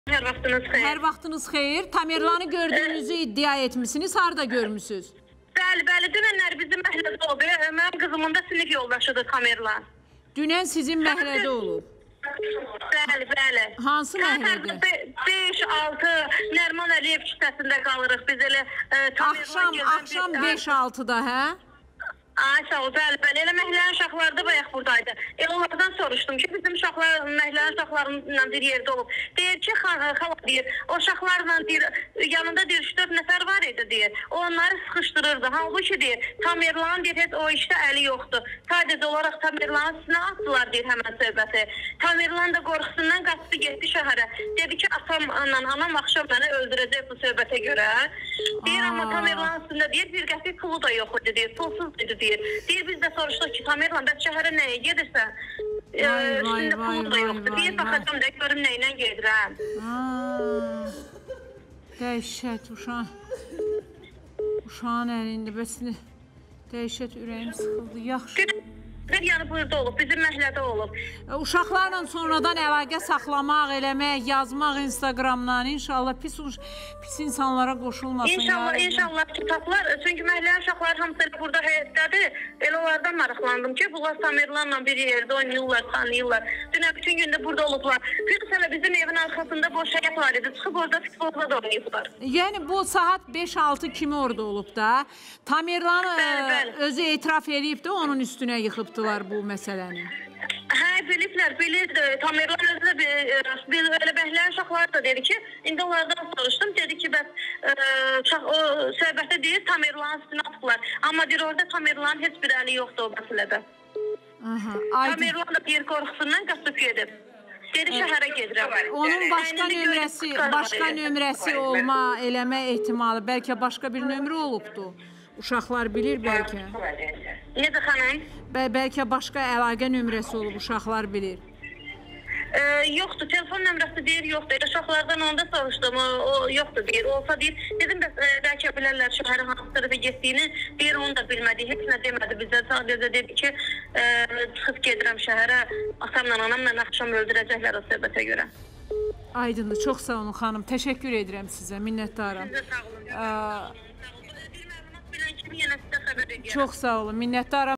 Hər vaxtınız xeyir. Hər vaxtınız xeyir. Tamerlanı gördüyünüzü iddia etmişsiniz. Harada görmüsünüz? Bəli, dünənlər bizim məhəllədə oldu. Mənim qızımın da sinif yoldaşıdır Tamerlan. Dünən sizin məhəllədə olub. Bəli. Hansı məhəllədə? 5-6 Nərman Əliyev küçəsində qalırıq. Biz elə Axşam 5-6-da, hə? Ay sağ ol, bəli. Elə məhəllənin uşaqları da bayaq buradaydı. Onlardan soruşdum ki, bizim uşaqlar məhəllənin uşaqlarıyla bir yerdə olub. Deyir ki, xala deyir, o uşaqlarla deyir, yanında deyir 3-4 nəfər var idi deyir. Onları sıxışdırırdı. Halbuki deyir, Tamerlan deyir, heç o işdə əli yoxdur. Sadəcə olaraq Tamerlanın üstünə atdılar deyir həmən söhbəti. Tamerlan da qorxusundan qaçdı getdi şəhərə. Dedi ki, atamla anam axşam məni öldürəcək bu söhbətə görə. Deyir, amma Tamerlanın üstündə deyir, bir qəpik pulu da yox idi deyir, pulsuz idi deyir. Deyir, biz də soruşduq ki, Tamerlan, bəs şəhərə nəyə gedirsən? Üstündə pulu da yoxdur. Bir baxacam da, görüm nə ilə gedirəm. Dəhşət, uşağın əlində, bəs dəhşət ürəyim sıxıldı, yaxşı. Yəni burada olub, bizim məhəllədə olub. Uşaqlarla sonradan əlaqə saxlamaq, eləmək, yazmaq Instagramdan, inşallah pis insanlara qoşulmasın. İnşallah ki, taplar. Çünki məhəllənin uşaqları hamısı elə burada həyətdədir. Elə onlardan maraqlandım ki, bunlar Tamerlanla bir yerdə oynayırlar, tanıyırlar. Dünən bütün gündə burada olublar. Plus hələ bizim evin arxasında boş həyət var idi. Çıxıb orada futbolda da oynayıblar. Yəni bu saat 5-6 kimi orada olub da. Tamerlan özü etiraf edib də onun üstünə yıxıbdılar bu məsələni. Hə, biliblər. Tamerlan özü də elə məhəllənin uşaqları da dedi ki, indi onlardan soruşdum. Dedi ki, bəs o söhbətdə deyir, Tamerlanın üstünə atıblar. Amma deyir, orada Tamerlanın heç bir əli yoxdur o məsələdə. Tamerlan da deyir, qorxusundan qaçıb gedib. Dedi, şəhərə gedirəm. Onun başqa nömrəsi olma, eləmə ehtimalı, bəlkə başqa bir nömrə olubdu. Uşaqlar bilir bəlkə. Necə xanım? Bəlkə başqa əlaqə nömrəsi olub, uşaqlar bilir. Yoxdur, telefon nömrəsi deyir, yoxdur. Uşaqlardan onda soruşdum, o yoxdur deyir. Olsa deyir, dedim, bəlkə bilərlər şəhərin hansı tərəfə getdiyini, deyir, onu da bilmədik, heç nə demədi bizə. Sadəcə dedi ki, çıxıb gedirəm şəhərə, atamla anamla axşam öldürəcəklər o söhbətə görə. Aydındır, çox sağ olun xanım, təşəkkür edirəm sizə, minnətdaram. Sizə sağ olun. Çox sağ olun, minnətdaram.